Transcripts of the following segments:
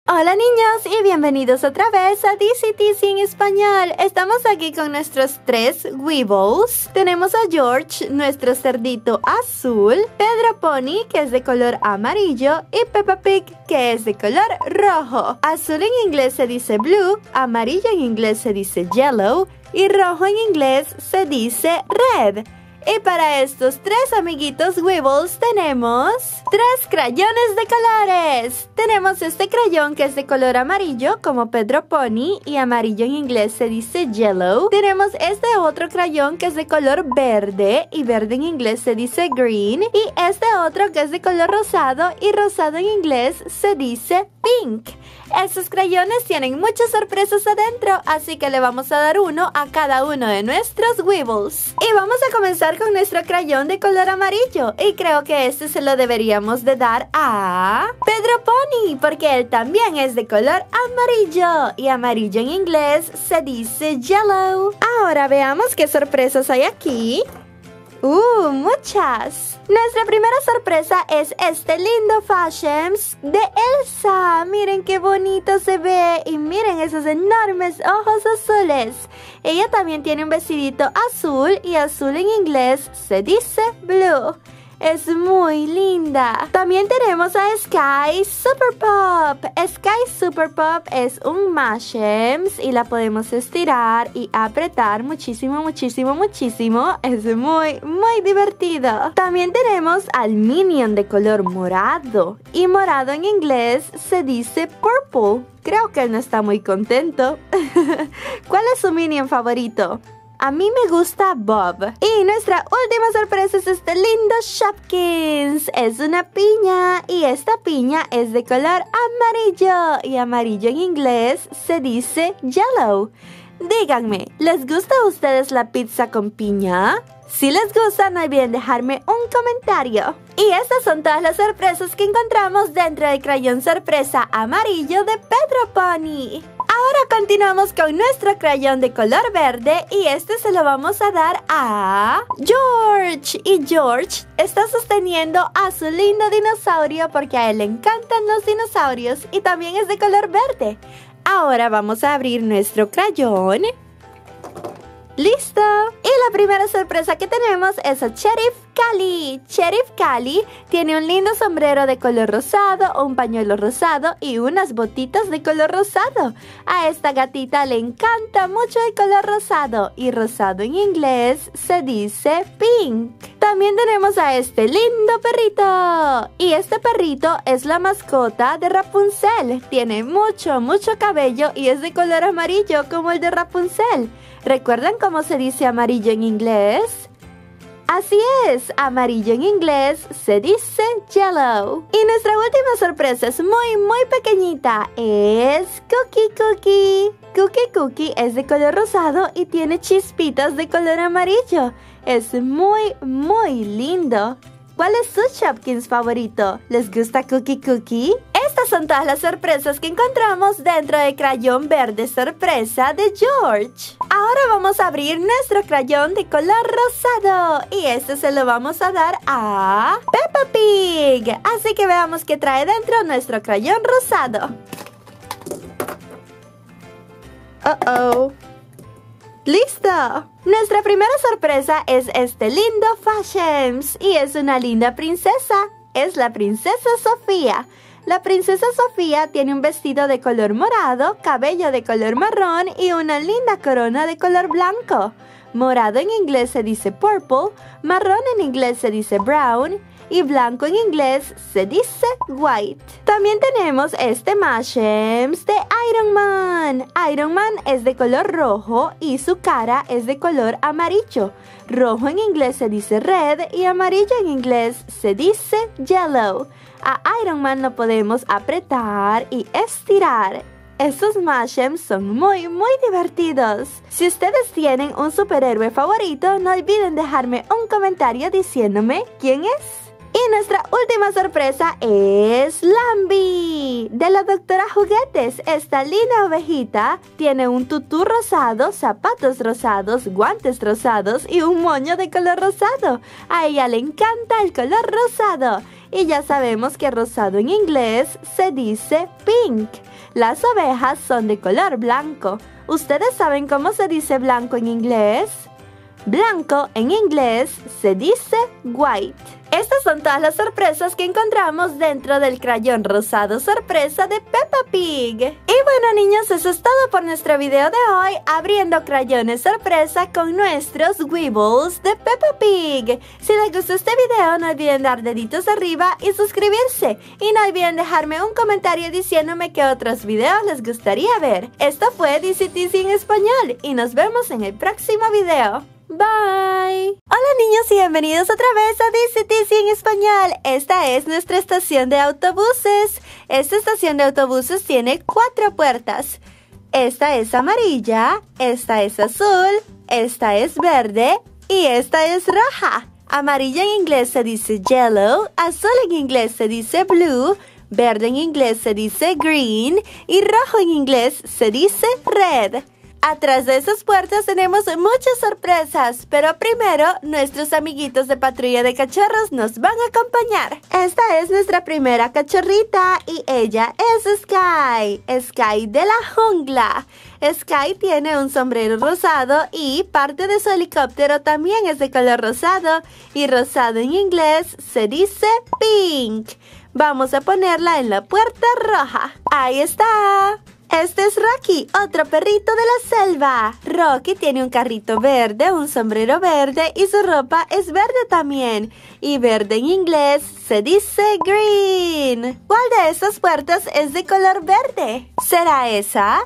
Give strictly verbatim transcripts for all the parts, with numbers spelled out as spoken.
Hola niños y bienvenidos otra vez a D C T C en español. Estamos aquí con nuestros tres Weebles. Tenemos a George, nuestro cerdito azul, Pedro Pony, que es de color amarillo, y Peppa Pig, que es de color rojo. Azul en inglés se dice blue, amarillo en inglés se dice yellow y rojo en inglés se dice red. Y para estos tres amiguitos Weebles tenemos tres crayones de colores. Tenemos este crayón que es de color amarillo como Pedro Pony y amarillo en inglés se dice yellow. Tenemos este otro crayón que es de color verde y verde en inglés se dice green. Y este otro que es de color rosado y rosado en inglés se dice pink. Estos crayones tienen muchas sorpresas adentro, así que le vamos a dar uno a cada uno de nuestros Weebles. Y vamos a comenzar con nuestro crayón de color amarillo. Y creo que este se lo deberíamos de dar a Pedro Pony, porque él también es de color amarillo. Y amarillo en inglés se dice yellow. Ahora veamos qué sorpresas hay aquí. ¡Uh! ¡Muchas! Nuestra primera sorpresa es este lindo Fashions de Elsa. Miren qué bonito se ve. Y miren esos enormes ojos azules. Ella también tiene un vestidito azul. Y azul en inglés se dice blue. Es muy linda. También tenemos a Sky Super Pop. Sky Super Pop es un Mashems y la podemos estirar y apretar muchísimo, muchísimo, muchísimo. Es muy, muy divertido. También tenemos al Minion de color morado. Y morado en inglés se dice purple. Creo que él no está muy contento. ¿Cuál es su Minion favorito? A mí me gusta Bob. Y nuestra última sorpresa es este lindo Shopkins. Es una piña. Y esta piña es de color amarillo. Y amarillo en inglés se dice yellow. Díganme, ¿les gusta a ustedes la pizza con piña? Si les gusta, no olviden dejarme un comentario. Y estas son todas las sorpresas que encontramos dentro del crayón sorpresa amarillo de Pedro Pony. Ahora continuamos con nuestro crayón de color verde y este se lo vamos a dar a George. Y George está sosteniendo a su lindo dinosaurio porque a él le encantan los dinosaurios y también es de color verde. Ahora vamos a abrir nuestro crayón. ¡Listo! Y la primera sorpresa que tenemos es a Sheriff Cali. Sheriff Cali tiene un lindo sombrero de color rosado, un pañuelo rosado y unas botitas de color rosado. A esta gatita le encanta mucho el color rosado y rosado en inglés se dice pink. También tenemos a este lindo perrito. Y este perrito es la mascota de Rapunzel. Tiene mucho, mucho cabello y es de color amarillo como el de Rapunzel. ¿Recuerdan cómo se dice amarillo en inglés? Así es, amarillo en inglés se dice yellow. Y nuestra última sorpresa es muy, muy pequeñita. Es Cookie Cookie. Cookie Cookie es de color rosado y tiene chispitas de color amarillo. Es muy, muy lindo. ¿Cuál es su Shopkins favorito? ¿Les gusta Cookie Cookie? Estas son todas las sorpresas que encontramos dentro del crayón verde sorpresa de George. Ahora vamos a abrir nuestro crayón de color rosado. Y este se lo vamos a dar a Peppa Pig. Así que veamos qué trae dentro nuestro crayón rosado. Uh-oh. ¡Listo! Nuestra primera sorpresa es este lindo Fashions. Y es una linda princesa. Es la princesa Sofía. La princesa Sofía tiene un vestido de color morado, cabello de color marrón y una linda corona de color blanco. Morado en inglés se dice purple, marrón en inglés se dice brown y blanco en inglés se dice white. También tenemos este Mashems de Iron Man. Iron Man es de color rojo y su cara es de color amarillo. Rojo en inglés se dice red y amarillo en inglés se dice yellow. A Iron Man lo podemos apretar y estirar. Estos Mashems son muy, muy divertidos. Si ustedes tienen un superhéroe favorito, no olviden dejarme un comentario diciéndome quién es. Y nuestra última sorpresa es Lambi, de la doctora Juguetes. Esta linda ovejita tiene un tutú rosado, zapatos rosados, guantes rosados y un moño de color rosado. A ella le encanta el color rosado. Y ya sabemos que rosado en inglés se dice pink. Las ovejas son de color blanco. ¿Ustedes saben cómo se dice blanco en inglés? Blanco en inglés se dice white. Estas son todas las sorpresas que encontramos dentro del crayón rosado sorpresa de Peppa Pig. Y bueno, niños, eso es todo por nuestro video de hoy, abriendo crayones sorpresa con nuestros Weebles de Peppa Pig. Si les gustó este video, no olviden dar deditos arriba y suscribirse. Y no olviden dejarme un comentario diciéndome qué otros videos les gustaría ver. Esto fue D C T C en español y nos vemos en el próximo video. Bye. Hola niños y bienvenidos otra vez a D C T C en español. Esta es nuestra estación de autobuses. Esta estación de autobuses tiene cuatro puertas. Esta es amarilla, esta es azul, esta es verde y esta es roja. Amarilla en inglés se dice yellow, azul en inglés se dice blue, verde en inglés se dice green y rojo en inglés se dice red. Atrás de esas puertas tenemos muchas sorpresas, pero primero nuestros amiguitos de Patrulla de Cachorros nos van a acompañar. Esta es nuestra primera cachorrita y ella es Sky, Sky de la jungla. Sky tiene un sombrero rosado y parte de su helicóptero también es de color rosado y rosado en inglés se dice pink. Vamos a ponerla en la puerta roja. Ahí está. Este es Rocky, otro perrito de la selva. Rocky tiene un carrito verde, un sombrero verde y su ropa es verde también. Y verde en inglés se dice green. ¿Cuál de estas puertas es de color verde? ¿Será esa?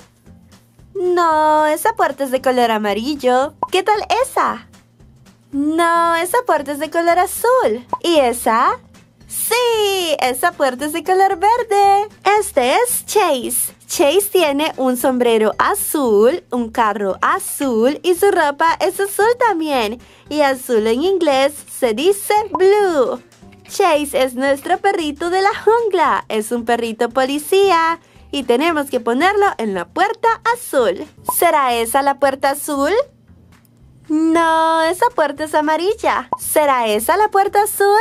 No, esa puerta es de color amarillo. ¿Qué tal esa? No, esa puerta es de color azul. ¿Y esa? ¡Sí! Esa puerta es de color verde. Este es Chase. Chase tiene un sombrero azul, un carro azul y su ropa es azul también. Y azul en inglés se dice blue. Chase es nuestro perrito de la jungla. Es un perrito policía y tenemos que ponerlo en la puerta azul. ¿Será esa la puerta azul? No, esa puerta es amarilla. ¿Será esa la puerta azul?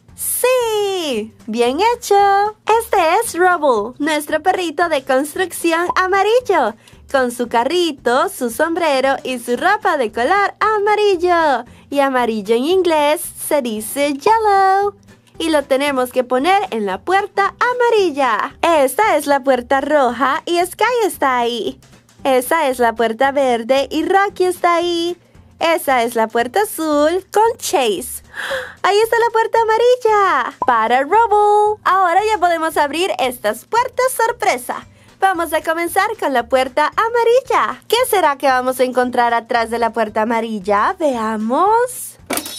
¡Sí! ¡Bien hecho! Este es Rubble, nuestro perrito de construcción amarillo, con su carrito, su sombrero y su ropa de color amarillo. Y amarillo en inglés se dice yellow. Y lo tenemos que poner en la puerta amarilla. Esta es la puerta roja y Sky está ahí. Esa es la puerta verde y Rocky está ahí. Esa es la puerta azul con Chase. Ahí está la puerta amarilla para Rubble. Ahora ya podemos abrir estas puertas sorpresa. Vamos a comenzar con la puerta amarilla. ¿Qué será que vamos a encontrar atrás de la puerta amarilla? Veamos.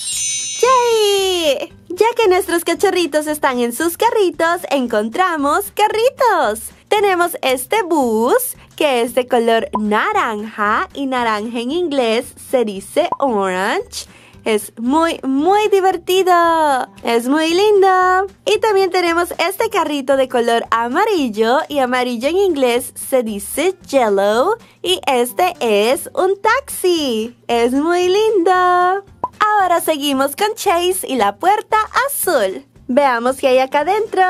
¡Yay! Ya que nuestros cachorritos están en sus carritos, encontramos carritos. Tenemos este bus que es de color naranja y naranja en inglés se dice orange. Es muy, muy divertido. Es muy lindo. Y también tenemos este carrito de color amarillo y amarillo en inglés se dice yellow. Y este es un taxi. Es muy lindo. Ahora seguimos con Chase y la puerta azul. Veamos qué hay acá adentro.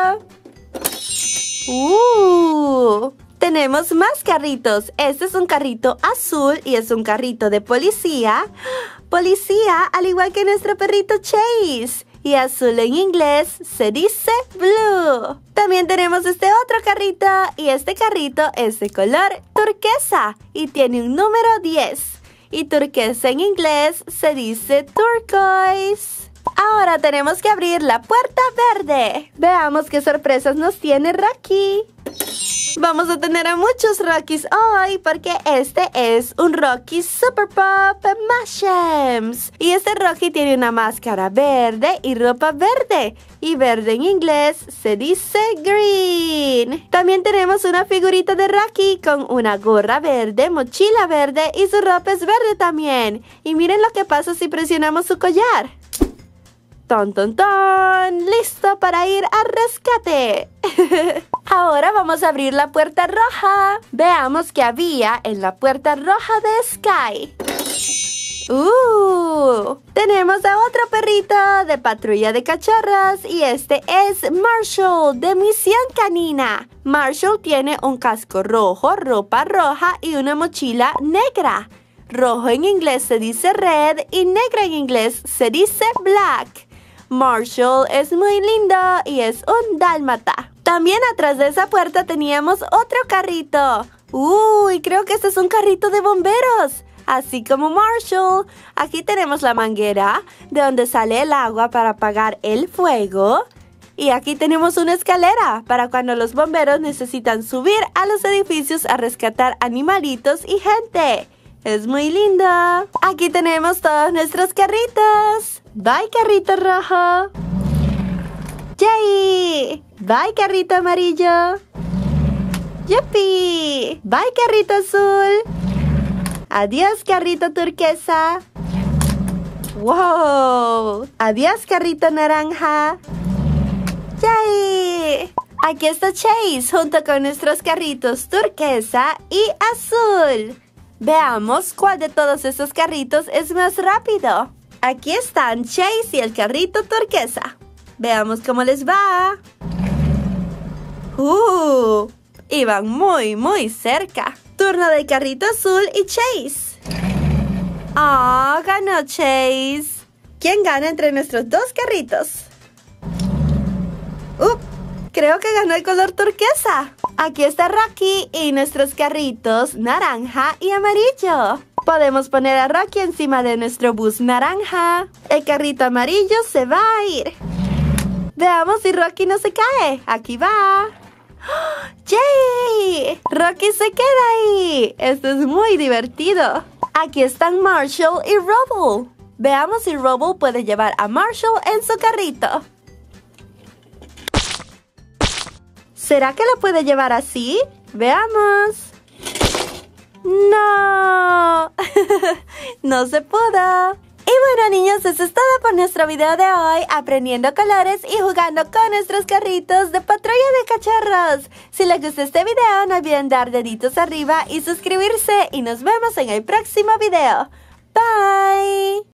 ¡Uh! Tenemos más carritos. Este es un carrito azul y es un carrito de policía. Policía, al igual que nuestro perrito Chase. Y azul en inglés se dice blue. También tenemos este otro carrito y este carrito es de color turquesa y tiene un número diez. Y turquesa en inglés se dice turquoise. Ahora tenemos que abrir la puerta verde. Veamos qué sorpresas nos tiene Rocky. Vamos a tener a muchos Rockies hoy porque este es un Rocky Super Pop Mashems. Y este Rocky tiene una máscara verde y ropa verde. Y verde en inglés se dice green. También tenemos una figurita de Rocky con una gorra verde, mochila verde y su ropa es verde también. Y miren lo que pasa si presionamos su collar. ¡Ton, ton, ton! ¡Listo para ir al rescate! Ahora vamos a abrir la puerta roja. Veamos qué había en la puerta roja de Sky. Uh, tenemos a otro perrito de patrulla de cachorros y este es Marshall de Misión Canina. Marshall tiene un casco rojo, ropa roja y una mochila negra. Rojo en inglés se dice red y negro en inglés se dice black. Marshall es muy lindo y es un dálmata. También atrás de esa puerta teníamos otro carrito. Uy, creo que este es un carrito de bomberos. Así como Marshall, aquí tenemos la manguera de donde sale el agua para apagar el fuego. Y aquí tenemos una escalera para cuando los bomberos necesitan subir a los edificios a rescatar animalitos y gente. Es muy lindo. Aquí tenemos todos nuestros carritos. Bye, carrito rojo. Yay. Bye, carrito amarillo. Yupi. Bye, carrito azul. Adiós, carrito turquesa. ¡Wow! Adiós, carrito naranja. ¡Yay! Aquí está Chase junto con nuestros carritos turquesa y azul. Veamos cuál de todos estos carritos es más rápido. Aquí están Chase y el carrito turquesa. Veamos cómo les va. ¡Uh! Iban muy, muy cerca. Turno del carrito azul y Chase. ¡Ah! Oh, ganó Chase. ¿Quién gana entre nuestros dos carritos? ¡Uh! Creo que ganó el color turquesa. Aquí está Rocky y nuestros carritos naranja y amarillo. Podemos poner a Rocky encima de nuestro bus naranja. El carrito amarillo se va a ir. Veamos si Rocky no se cae. Aquí va. ¡Yay! Rocky se queda ahí. Esto es muy divertido. Aquí están Marshall y Rubble. Veamos si Rubble puede llevar a Marshall en su carrito. ¿Será que lo puede llevar así? Veamos. ¡No! No se pudo. Y bueno, niños, eso es todo por nuestro video de hoy, aprendiendo colores y jugando con nuestros carritos de patrulla de cachorros. Si les gustó este video, no olviden dar deditos arriba y suscribirse. Y nos vemos en el próximo video. Bye.